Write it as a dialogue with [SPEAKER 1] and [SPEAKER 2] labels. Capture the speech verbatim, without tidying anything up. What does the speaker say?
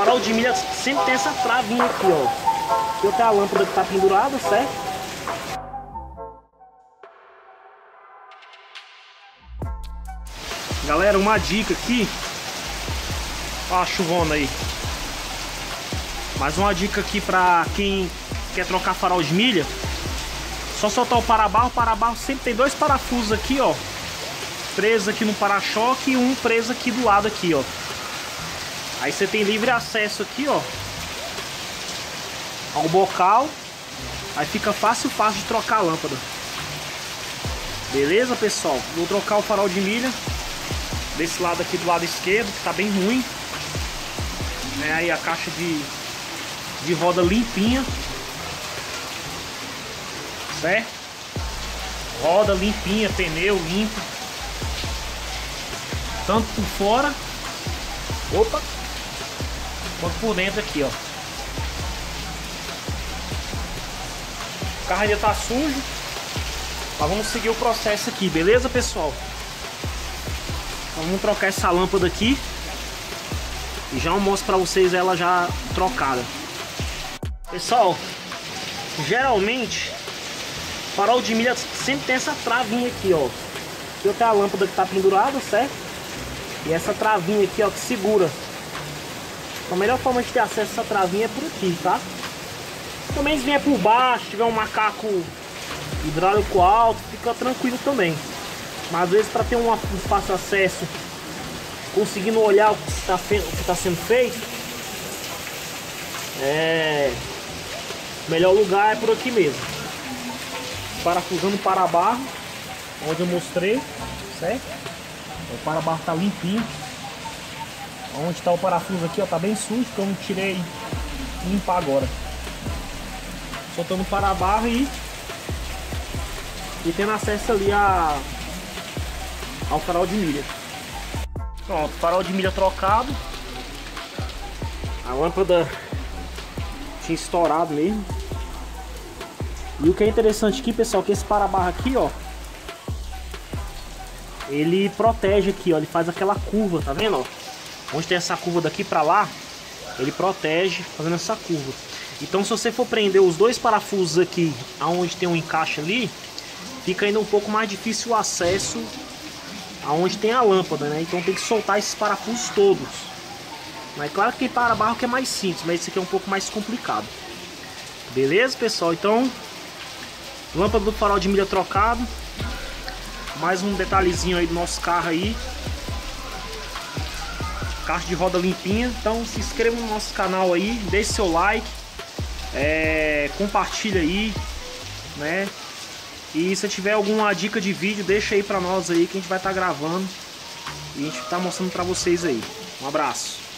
[SPEAKER 1] Farol de milha sempre tem essa travinha aqui, ó. Aqui eu tenho a lâmpada que tá pendurada, certo? Galera, uma dica aqui. Ó a chuvona aí. Mais uma dica aqui pra quem quer trocar farol de milha. Só soltar o para-barro. O para-barro sempre tem dois parafusos aqui, ó. Preso aqui no para-choque e um preso aqui do lado aqui, ó. Aí você tem livre acesso aqui, ó, ao bocal. Aí fica fácil, fácil de trocar a lâmpada. Beleza, pessoal? Vou trocar o farol de milha desse lado aqui, do lado esquerdo, que tá bem ruim. É aí a caixa de, de roda limpinha. Certo? Roda limpinha, pneu limpo. Tanto por fora, opa, quanto por dentro aqui, ó. O carro ainda tá sujo, mas vamos seguir o processo aqui, beleza, pessoal? Então, vamos trocar essa lâmpada aqui e já mostro pra vocês ela já trocada. Pessoal, geralmente farol de milha sempre tem essa travinha aqui, ó. Aqui eu tenho a lâmpada que tá pendurada, certo? E essa travinha aqui, ó, que segura. A melhor forma de ter acesso a essa travinha é por aqui, tá? Também se vier por baixo, tiver um macaco hidráulico alto, fica tranquilo também. Mas às vezes para ter um fácil acesso, conseguindo olhar o que está tá sendo feito, é... o melhor lugar é por aqui mesmo. Parafusando o para-barro, onde eu mostrei, certo? O para-barro tá limpinho. Onde está o parafuso aqui, ó, tá bem sujo, que eu não tirei limpar agora. Soltando o para-barro e e tendo acesso ali a ao farol de milha. Pronto, farol de milha trocado. A lâmpada tinha estourado mesmo. E o que é interessante aqui, pessoal, que esse para-barro aqui, ó, ele protege aqui, ó, ele faz aquela curva, tá vendo, ó? Onde tem essa curva daqui pra lá, ele protege fazendo essa curva. Então se você for prender os dois parafusos aqui, aonde tem um encaixe ali, fica ainda um pouco mais difícil o acesso aonde tem a lâmpada, né? Então tem que soltar esses parafusos todos. Mas claro que tem para-barro que é mais simples, mas esse aqui é um pouco mais complicado. Beleza, pessoal? Então, lâmpada do farol de milha trocado. Mais um detalhezinho aí do nosso carro aí. Caixa de roda limpinha. Então se inscreva no nosso canal aí, deixe seu like, é, compartilha aí, né? E se tiver alguma dica de vídeo, deixa aí pra nós aí que a gente vai estar gravando e a gente tá mostrando pra vocês aí. Um abraço.